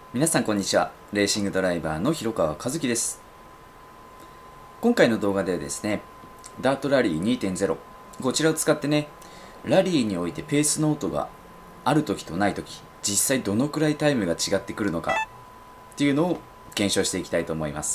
皆さんこんにちは。レーシングドライバーの広川和樹です。今回の動画ではですね、ダートラリー 2.0 こちらを使ってね、ラリーにおいてペースノートがある時とない時、実際どのくらいタイムが違ってくるのかっていうのを検証していきたいと思います。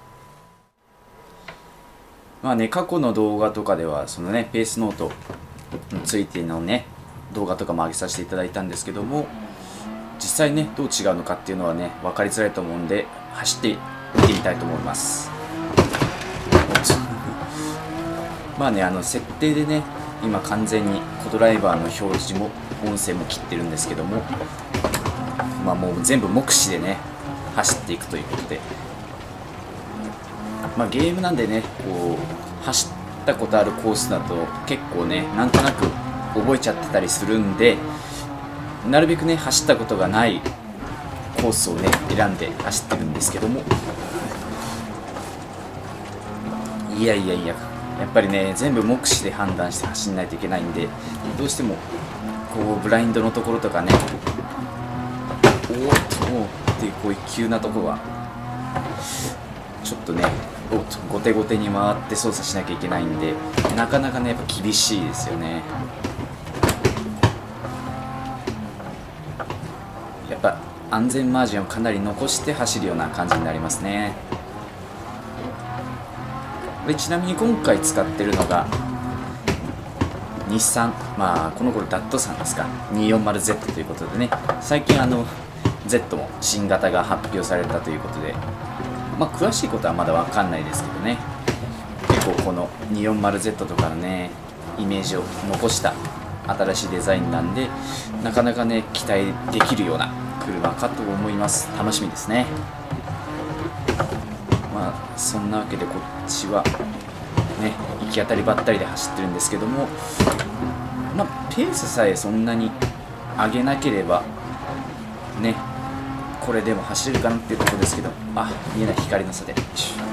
まあね、過去の動画とかではそのね、ペースノートについてのね、動画とかも上げさせていただいたんですけども、実際ねどう違うのかっていうのはね分かりづらいと思うんで走ってみてみたいと思います。まあね設定でね今完全にコドライバーの表示も音声も切ってるんですけども、まあもう全部目視でね走っていくということで、まあゲームなんでねこう走ったことあるコースだと結構ねなんとなく覚えちゃってたりするんで、なるべくね走ったことがないコースをね選んで走ってるんですけども、やっぱりね全部目視で判断して走んないといけないんで、どうしてもこうブラインドのところとかね、おーっとっていうこういう急なところはちょっとね後手後手に回って操作しなきゃいけないんで、なかなかねやっぱ厳しいですよね。やっぱ安全マージンをかなり残して走るような感じになりますね。でちなみに今回使ってるのが日産、まあこの頃ダットさんですか 240Z ということでね、最近Z も新型が発表されたということで、まあ詳しいことはまだ分かんないですけどね、結構この 240Z とかのねイメージを残した新しいデザインなんで、なかなかね期待できるような車かと思います。楽しみですね。まあそんなわけでこっちはね行き当たりばったりで走ってるんですけども、まあペースさえそんなに上げなければねこれでも走れるかなっていうところですけど、あ、見えない光の差でよっ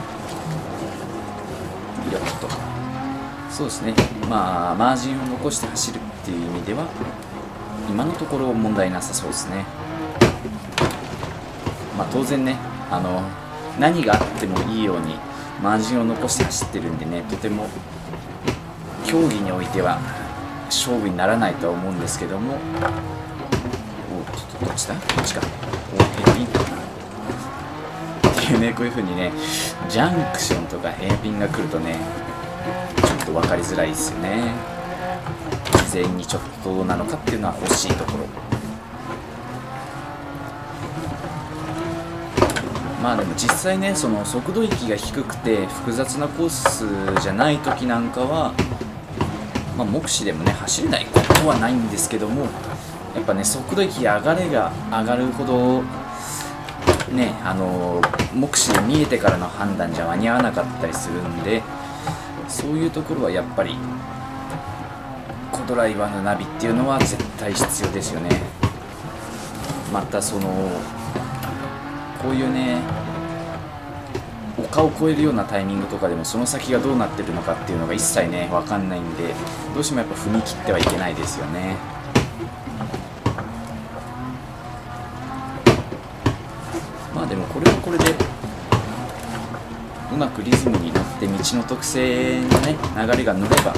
と、そうですね、まあマージンを残して走るっていう意味では今のところ問題なさそうですね。まあ当然ね何があってもいいようにマージンを残して走ってるんでね、とても競技においては勝負にならないとは思うんですけども、どっちだこっちか、ヘアピンっていうね、こういう風にねジャンクションとかヘアピンが来るとねちょっと分かりづらいですよね。事前にちょっとどうなのかっていうのは惜しいところ。まあでも実際ねその速度域が低くて複雑なコースじゃない時なんかは、まあ、目視でもね走れないことはないんですけども、やっぱね速度域が上がるほどね目視で見えてからの判断じゃ間に合わなかったりするんで、そういうところはやっぱりコドライバーのナビっていうのは絶対必要ですよね。またこういうね丘を越えるようなタイミングとかでもその先がどうなってるのかっていうのが一切ね分かんないんで、どうしてもやっぱ踏み切ってはいけないですよね。まあでもこれはこれでうまくリズムに乗って道の特性のね流れが乗れば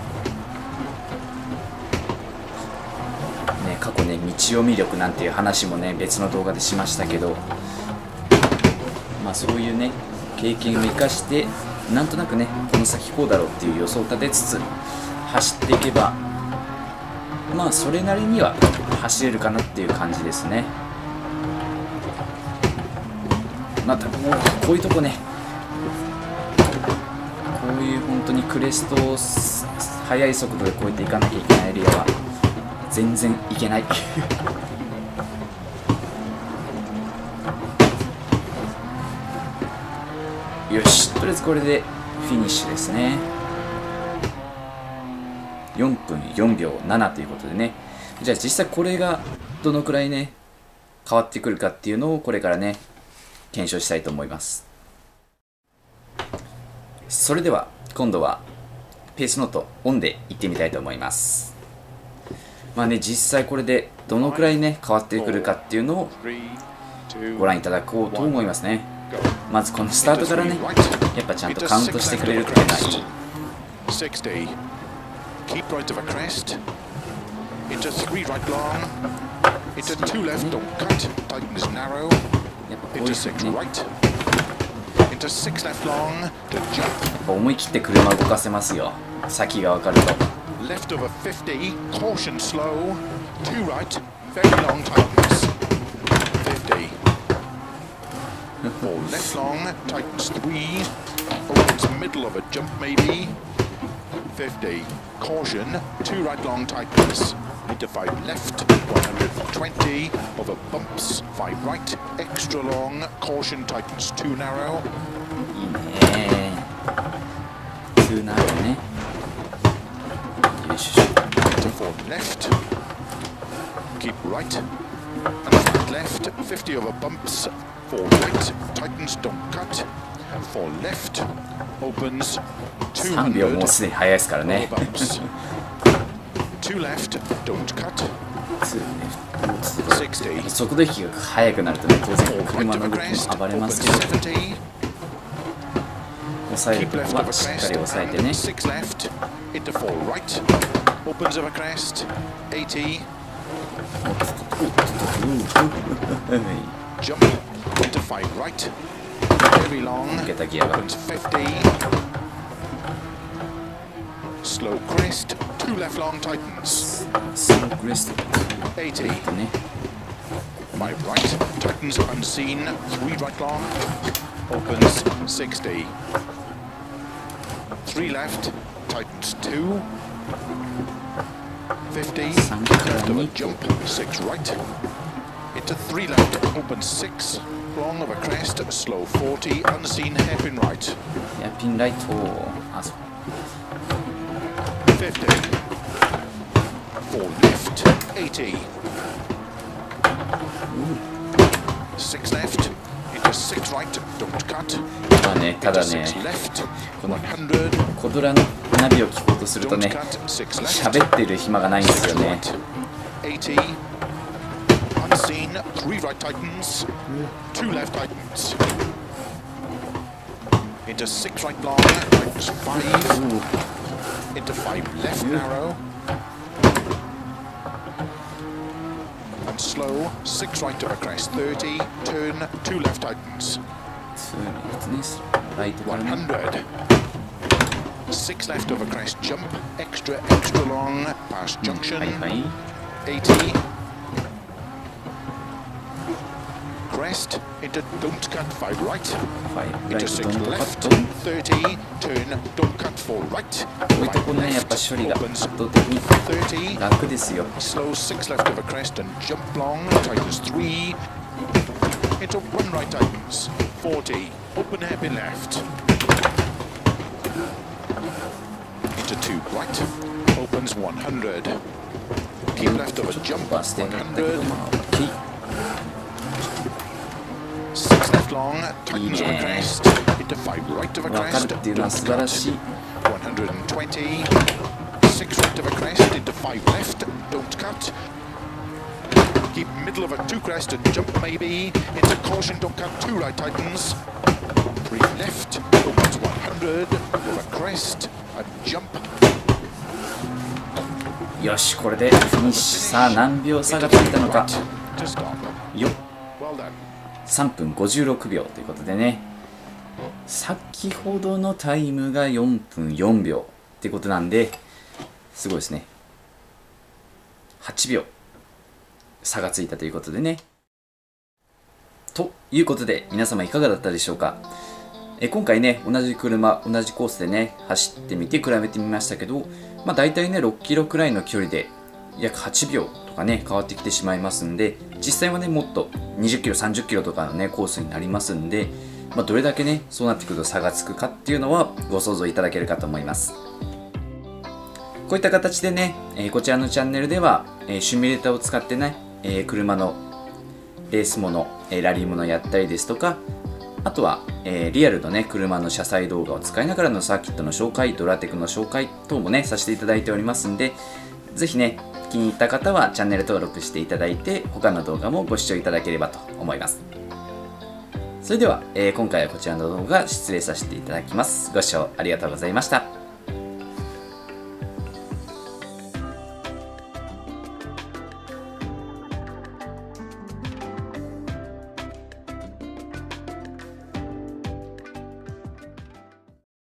ね、過去ね道読み力なんていう話もね別の動画でしましたけど、まあそういうね経験を生かしてなんとなくねこの先こうだろうっていう予想を立てつつ走っていけば、まあそれなりには走れるかなっていう感じですね。またもうこういうとこね、こういう本当にクレストを速い速度で越えていかなきゃいけないエリアは全然いけないよし、とりあえずこれでフィニッシュですね。4分4秒7ということでね、じゃあ実際これがどのくらいね変わってくるかっていうのをこれからね検証したいと思います。それでは今度はペースノートオンでいってみたいと思います。まあね実際これでどのくらいね変わってくるかっていうのをご覧いただこうと思いますね。まずこのスタートからね、やっぱちゃんとカウントしてくれるっていうのはいい。 60. Keep right of a crest. Into 3 right long. Into 2 left, don't cut. Tightens narrow. やっぱこういう Into ふう 6 にね、 right. Into 6 left long. To jump. やっぱ思い切って車を動かせますよ。先が分かると。 Left over 50. Caution slow. 2 right. Very long tightens. 50. 4 left long. Tightens 3. Opens middle of a jump maybe. 50. Caution. 2 right long tightens. Into 5 left. 120. Over bumps. 5 right. Extra long. Caution tightens 2 narrow. いいね。2ナードね。よいしょ。 Into 4 left. Keep right. And 5 left. 50 over bumps. 4 right. Tightens, don't cut. 4 left. Opens. 3秒もうすでに速いですから Over ね。 bumps. 2 left. Don't cut. 60. 速度域が速くなるとね、当然 4 車 right の of 動 a き crest. も暴れま Opens すけど、 70. 抑える Keep と left こ of a はしっか crest. り抑えて And ね。 6 left. Into 4 right. Opens of a crest. 80. Jump into 5 right. Very long. 抜けたギアが Opens 50. Slow crest. 2 left long tightens. スロークレスト 80. ね。 5 right. Tightens unseen. 3 right long. Opens 60. 3 left. Tightens 2. 50. 3から Left of a 2 jump. 6 right. Into 3 left. Opens 6. Long of a crest. Slow 40. Unseen hairpin right. いやピンライトあそう 50. 4 left. 80. 6 left. Into 6 right. Don't cut. まあね、た Into だね、 6 left. この 100. コドラのナビを聞こうとすると Don't ね、 cut. 6 left. 喋ってる暇がないんですよ 6 ね。 right. 80. Unseen. 3 right tightens. 2 left tightens. Into 6 right long. Tightens 5. Into 5 left narrow. And slow. 6 right of a crest. 30. Turn. 2 left tightens. ライトからね。 100. 6 left of a crest. Jump. Extra long. Past junction. はいはい。 80. Crest into don't cut 5 right. 5ライ Into トドン 6 とカッ left. ト。 30. Turn. Don't cut 4 right. こういうところね、やっぱ処理が圧倒的に 30. 楽ですよ。 Slow 6 left of a crest and jump long. Tightens 3. Into 1 right tightens. 40. Open hairpin left. Into 2 right. Opens 100. Keep left of a jump. バス停だったけど、 100. まあ、OK。 6 left long, tightens of a Yeah. crest, into 5 right of a 分か crest, るっていうのは don't 素晴らしい。 120, 6 right of a crest, into 5 left, don't cut. Keep middle of a 2 crest and jump maybe, into caution, don't cut, 2 right tightens. 3 left, opens 100, of a crest, and jump. よし、これでフィニッシュ。さあ、何秒差がついたのか。 To stop. よっ。 Well done. 3分56秒ということでね、先ほどのタイムが4分4秒ってことなんで、すごいですね。8秒差がついたということでね。ということで、皆様いかがだったでしょうか。今回ね、同じ車、同じコースでね、走ってみて比べてみましたけど、まあ大体ね、6キロくらいの距離で約8秒とかね、変わってきてしまいますんで、実際はね、もっと20キロ、30キロとかのね、コースになりますんで、まあ、どれだけね、そうなってくると差がつくかっていうのはご想像いただけるかと思います。こういった形でね、こちらのチャンネルでは、シミュレーターを使ってね、車のレースもの、ラリーものやったりですとか、あとは、リアルのね、車の車載動画を使いながらのサーキットの紹介、ドラテクの紹介等もね、させていただいておりますんで、ぜひね、気に入った方はチャンネル登録していただいて、他の動画もご視聴いただければと思います。 それでは、今回はこちらの動画失礼させていただきます。ご視聴ありがとうございました。